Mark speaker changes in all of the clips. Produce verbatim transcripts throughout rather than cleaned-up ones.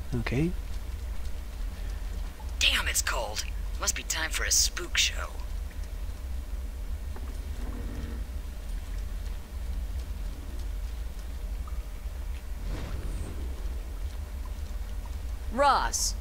Speaker 1: Okay.
Speaker 2: Damn, it's cold. Must be time for a spook show. Ross.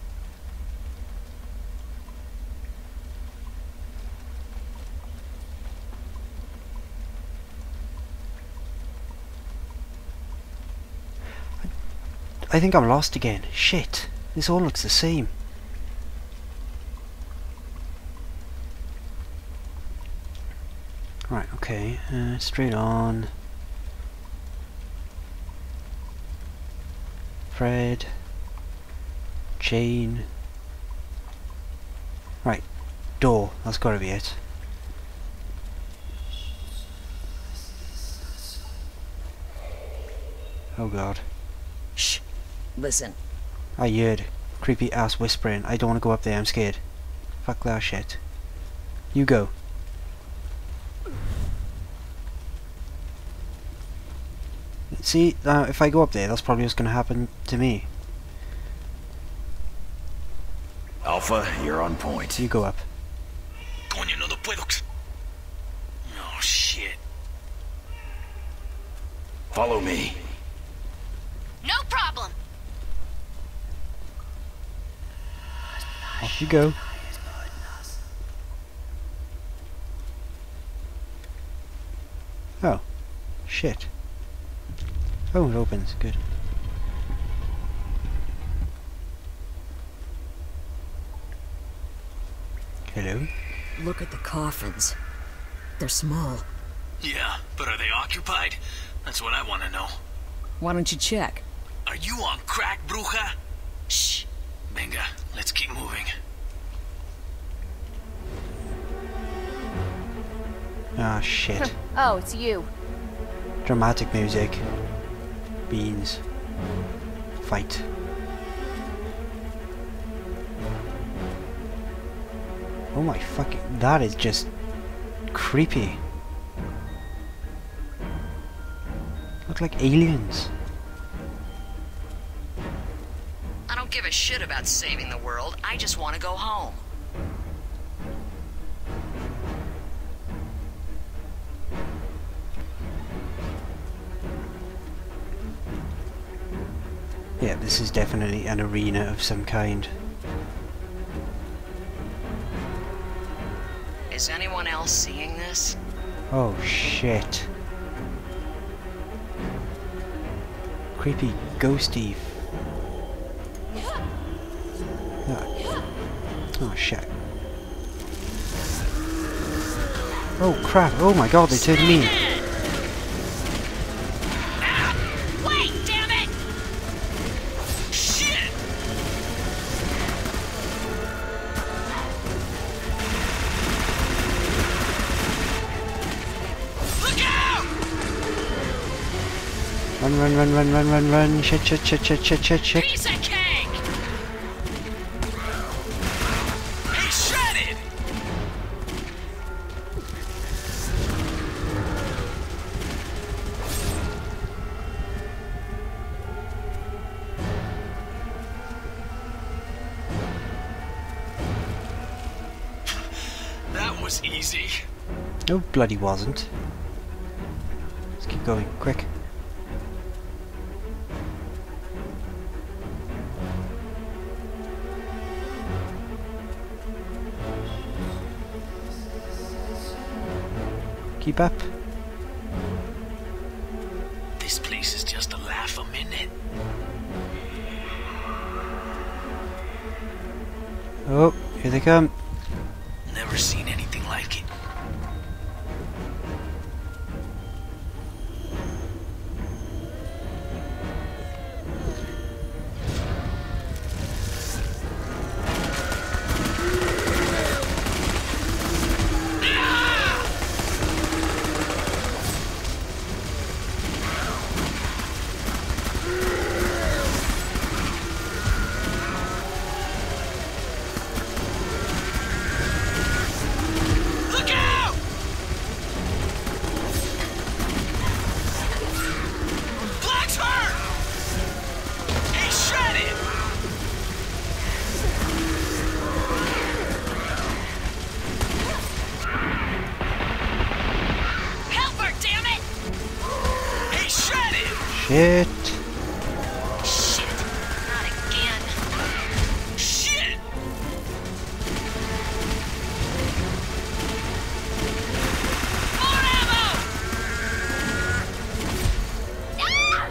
Speaker 1: I think I'm lost again. Shit. This all looks the same. Right, okay. Uh, straight on. Fred. Jane. Right. Door. That's gotta be it. Oh god.
Speaker 2: Shh. Listen.
Speaker 1: I heard creepy ass whispering. I don't want to go up there, I'm scared. Fuck that shit. You go. See, uh, if I go up there, that's probably what's going to happen to me.
Speaker 3: Alpha, you're on point.
Speaker 1: You go up.
Speaker 4: Coño, no puedo. Oh, shit.
Speaker 3: Follow me.
Speaker 5: No problem.
Speaker 1: Off you go. Oh. Shit. Oh, it opens. Good. Hello?
Speaker 2: Look at the coffins. They're small.
Speaker 4: Yeah, but are they occupied? That's what I want to know.
Speaker 2: Why don't you check?
Speaker 4: Are you on crack, bruja?
Speaker 2: Shh.
Speaker 4: Venga, let's keep moving.
Speaker 1: Ah, shit.
Speaker 5: Oh, it's you.
Speaker 1: Dramatic music. Beans. Fight. Oh my fucking... That is just... creepy. Look like aliens.
Speaker 2: I don't give a shit about saving the world. I just want to go home.
Speaker 1: Yeah, this is definitely an arena of some kind.
Speaker 2: Is anyone else seeing this?
Speaker 1: Oh shit. Creepy, ghosty. Oh, oh shit. Oh crap, oh my god, they turned me.
Speaker 5: Wait, damn it!
Speaker 4: Shit! Look out!
Speaker 1: Run, run, run, run, run, run, run. Shit, shit, shit, shit, shit, shit, shit.
Speaker 5: Piece of cake!
Speaker 4: Hey, shredded! That was easy.
Speaker 1: No, bloody wasn't. Let's keep going, quick. Keep up.
Speaker 4: This place is just a laugh a minute.
Speaker 1: Oh, here they come.
Speaker 4: Never seen anything like it.
Speaker 1: Shit.
Speaker 2: Shit. Not again.
Speaker 4: Shit!
Speaker 5: More ammo! Ah!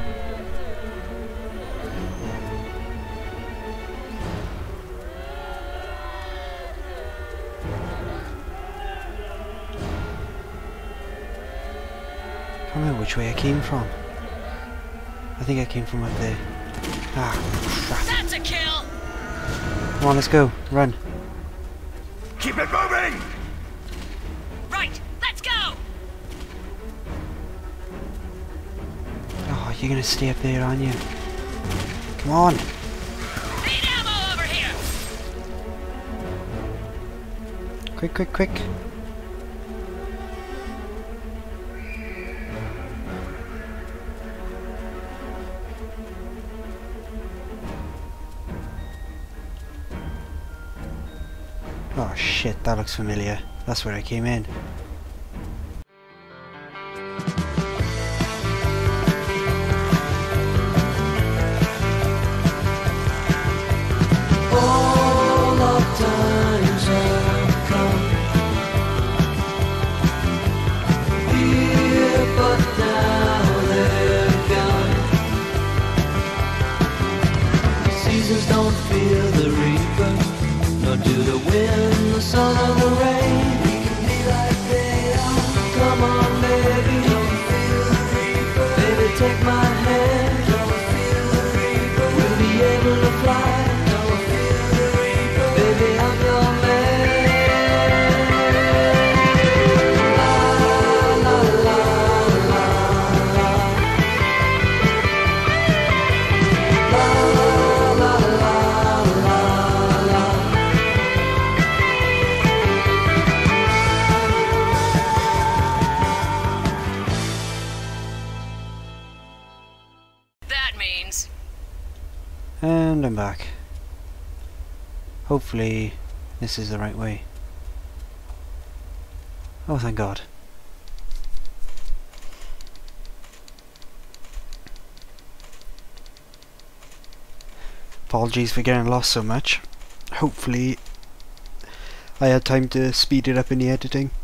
Speaker 1: I don't know which way I came from. I think I came from up there. Ah, crap.
Speaker 5: That's a kill!
Speaker 1: Come on, let's go. Run.
Speaker 3: Keep it moving!
Speaker 5: Right, let's go!
Speaker 1: Oh, you're gonna stay up there, aren't you? Come on.
Speaker 5: Need ammo over here!
Speaker 1: Quick, quick, quick. Oh shit, that looks familiar. That's where I came in.
Speaker 6: All of times have come here, but now they're gone. Seasons don't fear the reaper, nor do the wind, the sun, or the rain. We can be like they are. Come on, baby, don't feel the reaper. Baby, take my hand, don't feel the reaper. We'll be able to fly. Baby, I'm your man. La la la la la. La la la la la.
Speaker 2: That means...
Speaker 1: And I'm back. Hopefully this is the right way. Oh, thank God. Apologies for getting lost so much. Hopefully I had time to speed it up in the editing.